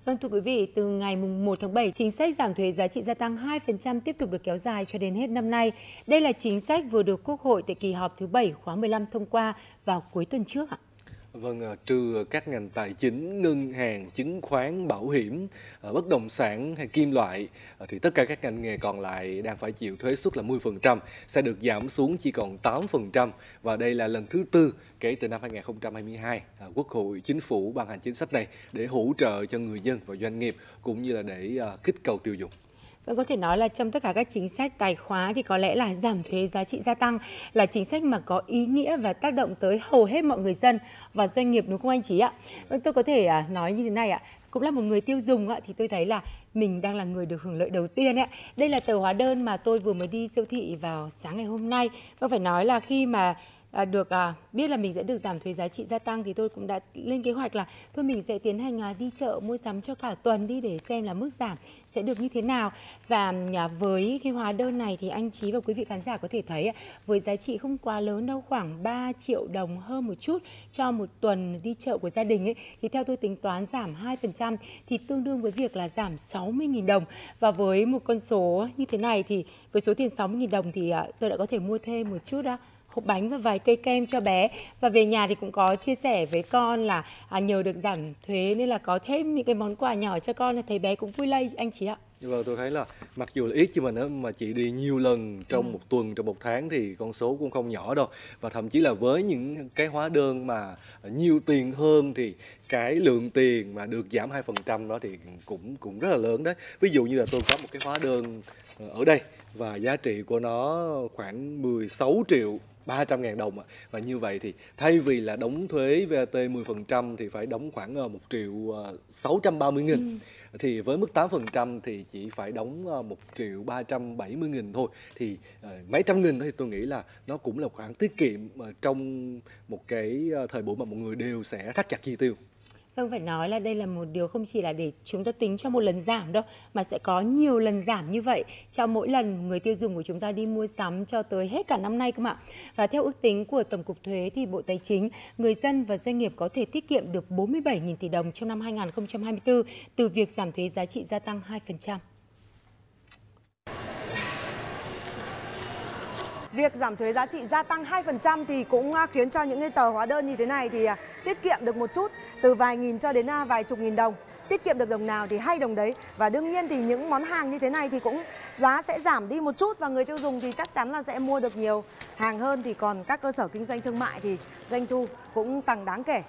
Vâng, thưa quý vị, từ ngày 1 tháng 7, chính sách giảm thuế giá trị gia tăng 2% tiếp tục được kéo dài cho đến hết năm nay. Đây là chính sách vừa được Quốc hội tại kỳ họp thứ 7 khóa 15 thông qua vào cuối tuần trước ạ. Vâng, trừ các ngành tài chính, ngân hàng, chứng khoán, bảo hiểm, bất động sản hay kim loại, thì tất cả các ngành nghề còn lại đang phải chịu thuế suất là 10%, sẽ được giảm xuống chỉ còn 8%. Và đây là lần thứ tư kể từ năm 2022, Quốc hội, Chính phủ ban hành chính sách này để hỗ trợ cho người dân và doanh nghiệp, cũng như là để kích cầu tiêu dùng. Vâng, có thể nói là trong tất cả các chính sách tài khóa thì có lẽ là giảm thuế giá trị gia tăng là chính sách mà có ý nghĩa và tác động tới hầu hết mọi người dân và doanh nghiệp, đúng không anh Chí ạ? Vâng, tôi có thể nói như thế này ạ. Cũng là một người tiêu dùng thì tôi thấy là mình đang là người được hưởng lợi đầu tiên ạ. Đây là tờ hóa đơn mà tôi vừa mới đi siêu thị vào sáng ngày hôm nay. Và phải nói là khi mà biết là mình sẽ được giảm thuế giá trị gia tăng thì tôi cũng đã lên kế hoạch là thôi mình sẽ tiến hành đi chợ mua sắm cho cả tuần đi để xem là mức giảm sẽ được như thế nào. Và với cái hóa đơn này thì anh Chí và quý vị khán giả có thể thấy với giá trị không quá lớn đâu, khoảng 3 triệu đồng hơn một chút cho một tuần đi chợ của gia đình ấy, thì theo tôi tính toán giảm 2% thì tương đương với việc là giảm 60.000 đồng. Và với một con số như thế này thì với số tiền 60.000 đồng thì tôi đã có thể mua thêm một chút hộp bánh và vài cây kem cho bé. Và về nhà thì cũng có chia sẻ với con là nhờ được giảm thuế nên là có thêm những cái món quà nhỏ cho con, thấy bé cũng vui lây anh Chí ạ. Vâng, tôi thấy là mặc dù là ít nhưng mà nếu mà chị đi nhiều lần trong một tuần, trong một tháng thì con số cũng không nhỏ đâu. Và thậm chí là với những cái hóa đơn mà nhiều tiền hơn thì cái lượng tiền mà được giảm 2% đó thì cũng rất là lớn đấy. Ví dụ như là tôi có một cái hóa đơn ở đây và giá trị của nó khoảng 16 triệu 300.000 đồng. Và như vậy thì thay vì là đóng thuế VAT 10% thì phải đóng khoảng 1 triệu 630.000. Thì với mức 8% thì chỉ phải đóng 1 triệu 370.000 thôi. Thì mấy trăm nghìn thì tôi nghĩ là nó cũng là một khoản tiết kiệm trong một cái thời buổi mà mọi người đều sẽ thắt chặt chi tiêu. Vâng, phải nói là đây là một điều không chỉ là để chúng ta tính cho một lần giảm đâu, mà sẽ có nhiều lần giảm như vậy cho mỗi lần người tiêu dùng của chúng ta đi mua sắm cho tới hết cả năm nay cơ mà. Và theo ước tính của Tổng cục Thuế thì Bộ Tài chính, người dân và doanh nghiệp có thể tiết kiệm được 47.000 tỷ đồng trong năm 2024 từ việc giảm thuế giá trị gia tăng 2%. Việc giảm thuế giá trị gia tăng 2% thì cũng khiến cho những cái tờ hóa đơn như thế này thì tiết kiệm được một chút, từ vài nghìn cho đến vài chục nghìn đồng. Tiết kiệm được đồng nào thì hay đồng đấy. Và đương nhiên thì những món hàng như thế này thì cũng giá sẽ giảm đi một chút và người tiêu dùng thì chắc chắn là sẽ mua được nhiều hàng hơn. Thì còn các cơ sở kinh doanh thương mại thì doanh thu cũng tăng đáng kể.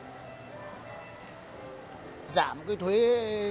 Giảm cái thuế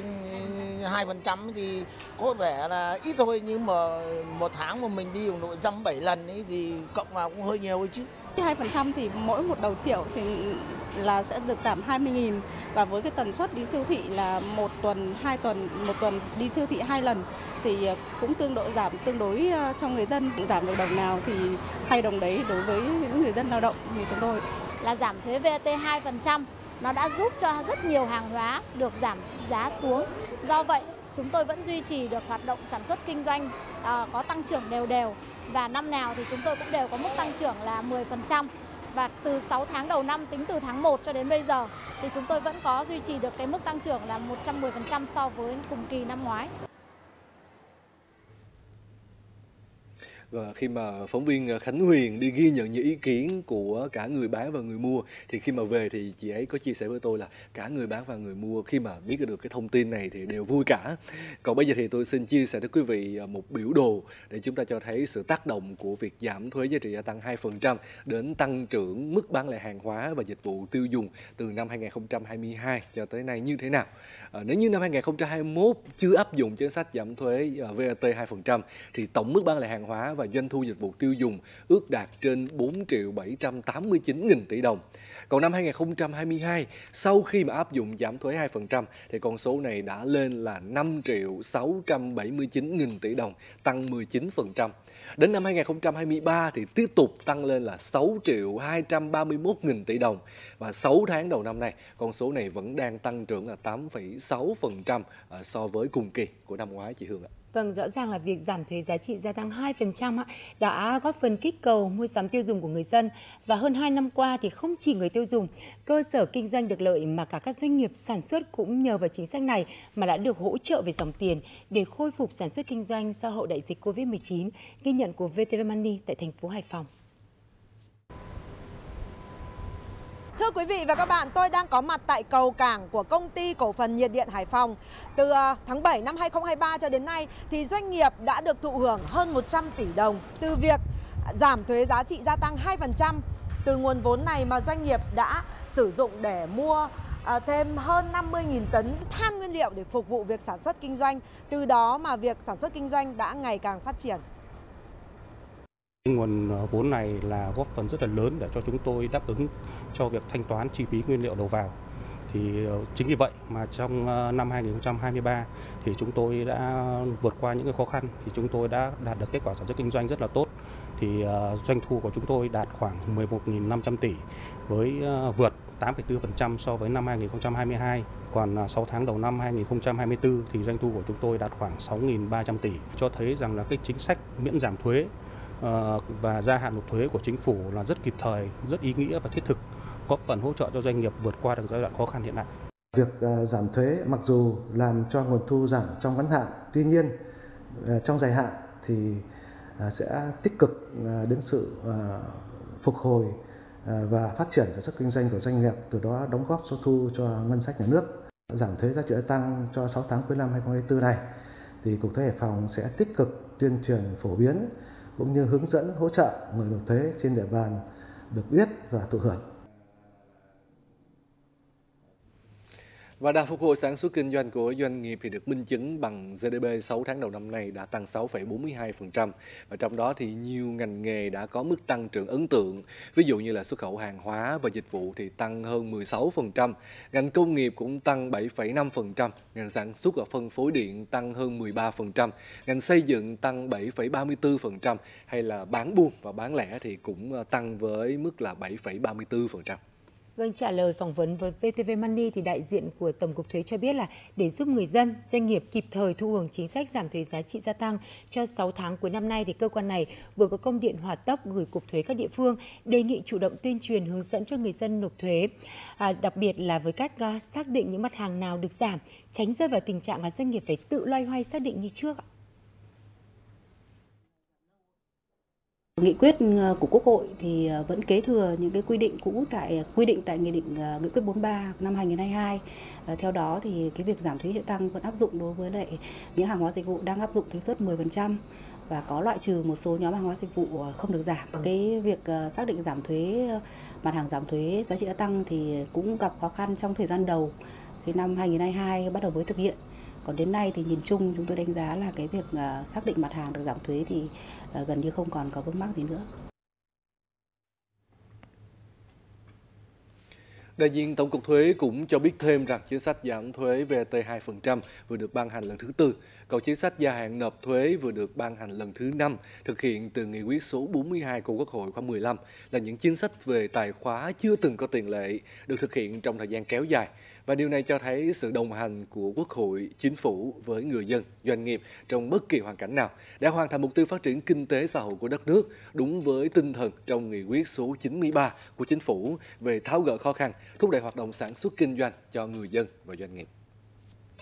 2% thì có vẻ là ít thôi, nhưng mà một tháng mà mình đi độ 7 lần ấy thì cộng vào cũng hơi nhiều ấy chứ. 2% thì mỗi một đầu triệu thì là sẽ được giảm 20.000, và với cái tần suất đi siêu thị là một tuần, 2 tuần, một tuần đi siêu thị 2 lần thì cũng giảm tương đối cho người dân. Giảm được đồng nào thì hay đồng đấy đối với những người dân lao động như chúng tôi. Là giảm thuế VAT 2%. Nó đã giúp cho rất nhiều hàng hóa được giảm giá xuống. Do vậy, chúng tôi vẫn duy trì được hoạt động sản xuất kinh doanh có tăng trưởng đều đều. Và năm nào thì chúng tôi cũng đều có mức tăng trưởng là 10%. Và từ 6 tháng đầu năm, tính từ tháng 1 cho đến bây giờ, thì chúng tôi vẫn có duy trì được cái mức tăng trưởng là 110% so với cùng kỳ năm ngoái. Và khi mà phóng viên Khánh Huyền đi ghi nhận những ý kiến của cả người bán và người mua, thì khi mà về thì chị ấy có chia sẻ với tôi là cả người bán và người mua khi mà biết được cái thông tin này thì đều vui cả. Còn bây giờ thì tôi xin chia sẻ với quý vị một biểu đồ để chúng ta cho thấy sự tác động của việc giảm thuế giá trị gia tăng 2% đến tăng trưởng mức bán lẻ hàng hóa và dịch vụ tiêu dùng từ năm 2022 cho tới nay như thế nào. Nếu như năm 2021 chưa áp dụng chính sách giảm thuế VAT 2% thì tổng mức bán lẻ hàng hóa và doanh thu dịch vụ tiêu dùng ước đạt trên 4 triệu 789 nghìn tỷ đồng. Còn năm 2022, sau khi mà áp dụng giảm thuế 2% thì con số này đã lên là 5 triệu 679 nghìn tỷ đồng, tăng 19%. Đến năm 2023 thì tiếp tục tăng lên là 6 triệu 231 nghìn tỷ đồng. Và 6 tháng đầu năm nay, con số này vẫn đang tăng trưởng là 8,6% so với cùng kỳ của năm ngoái, chị Hương ạ. Vâng, rõ ràng là việc giảm thuế giá trị gia tăng 2% đã góp phần kích cầu mua sắm tiêu dùng của người dân. Và hơn 2 năm qua thì không chỉ người tiêu dùng, cơ sở kinh doanh được lợi mà cả các doanh nghiệp sản xuất cũng nhờ vào chính sách này mà đã được hỗ trợ về dòng tiền để khôi phục sản xuất kinh doanh sau hậu đại dịch Covid-19, ghi nhận của VTV Money tại thành phố Hải Phòng. Thưa quý vị và các bạn, tôi đang có mặt tại cầu cảng của Công ty Cổ phần Nhiệt điện Hải Phòng. Từ tháng 7 năm 2023 cho đến nay thì doanh nghiệp đã được thụ hưởng hơn 100 tỷ đồng từ việc giảm thuế giá trị gia tăng 2%. Từ nguồn vốn này mà doanh nghiệp đã sử dụng để mua thêm hơn 50.000 tấn than nguyên liệu để phục vụ việc sản xuất kinh doanh. Từ đó mà việc sản xuất kinh doanh đã ngày càng phát triển. Nguồn vốn này là góp phần rất là lớn để cho chúng tôi đáp ứng cho việc thanh toán chi phí nguyên liệu đầu vào. Thì chính vì vậy mà trong năm 2023 thì chúng tôi đã vượt qua những cái khó khăn, thì chúng tôi đã đạt được kết quả sản xuất kinh doanh rất là tốt. Thì doanh thu của chúng tôi đạt khoảng 11.500 tỷ với vượt 8,4% so với năm 2022. Còn 6 tháng đầu năm 2024 thì doanh thu của chúng tôi đạt khoảng 6.300 tỷ, cho thấy rằng là cái chính sách miễn giảm thuế và gia hạn nộp thuế của chính phủ là rất kịp thời, rất ý nghĩa và thiết thực, góp phần hỗ trợ cho doanh nghiệp vượt qua được giai đoạn khó khăn hiện nay. Việc giảm thuế mặc dù làm cho nguồn thu giảm trong ngắn hạn, tuy nhiên trong dài hạn thì sẽ tích cực đến sự phục hồi và phát triển sản xuất kinh doanh của doanh nghiệp, từ đó đóng góp số thu cho ngân sách nhà nước. Giảm thuế giá trị gia tăng cho 6 tháng cuối năm 2024 này thì Cục Thuế Hải Phòng sẽ tích cực tuyên truyền phổ biến cũng như hướng dẫn hỗ trợ người nộp thuế trên địa bàn được biết và thụ hưởng. Và đà phục hồi sản xuất kinh doanh của doanh nghiệp thì được minh chứng bằng GDP 6 tháng đầu năm nay đã tăng 6,42%. Và trong đó thì nhiều ngành nghề đã có mức tăng trưởng ấn tượng. Ví dụ như là xuất khẩu hàng hóa và dịch vụ thì tăng hơn 16%. Ngành công nghiệp cũng tăng 7,5%. Ngành sản xuất và phân phối điện tăng hơn 13%. Ngành xây dựng tăng 7,34%. Hay là bán buôn và bán lẻ thì cũng tăng với mức là 7,34%. Vâng, trả lời phỏng vấn với VTV Money thì đại diện của Tổng cục Thuế cho biết là để giúp người dân, doanh nghiệp kịp thời thụ hưởng chính sách giảm thuế giá trị gia tăng cho 6 tháng cuối năm nay thì cơ quan này vừa có công điện hỏa tốc gửi Cục Thuế các địa phương đề nghị chủ động tuyên truyền hướng dẫn cho người dân nộp thuế, đặc biệt là với cách xác định những mặt hàng nào được giảm, tránh rơi vào tình trạng là doanh nghiệp phải tự loay hoay xác định như trước. Nghị quyết của Quốc hội thì vẫn kế thừa những cái quy định cũ quy định tại nghị quyết 43 năm 2022. Theo đó thì cái việc giảm thuế gia tăng vẫn áp dụng đối với lại những hàng hóa dịch vụ đang áp dụng thuế suất 10% và có loại trừ một số nhóm hàng hóa dịch vụ không được giảm. Cái việc xác định giảm thuế mặt hàng giảm thuế giá trị gia tăng thì cũng gặp khó khăn trong thời gian đầu. Cái năm 2022 bắt đầu mới thực hiện. Còn đến nay thì nhìn chung chúng tôi đánh giá là cái việc xác định mặt hàng được giảm thuế thì gần như không còn có vướng mắc gì nữa. Đại diện Tổng cục Thuế cũng cho biết thêm rằng chính sách giảm thuế VAT 2% vừa được ban hành lần thứ 4, còn chính sách gia hạn nộp thuế vừa được ban hành lần thứ 5, thực hiện từ nghị quyết số 42 của Quốc hội khóa 15, là những chính sách về tài khóa chưa từng có tiền lệ, được thực hiện trong thời gian kéo dài. Và điều này cho thấy sự đồng hành của Quốc hội, Chính phủ với người dân, doanh nghiệp trong bất kỳ hoàn cảnh nào để hoàn thành mục tiêu phát triển kinh tế xã hội của đất nước, đúng với tinh thần trong nghị quyết số 93 của Chính phủ về tháo gỡ khó khăn, thúc đẩy hoạt động sản xuất kinh doanh cho người dân và doanh nghiệp.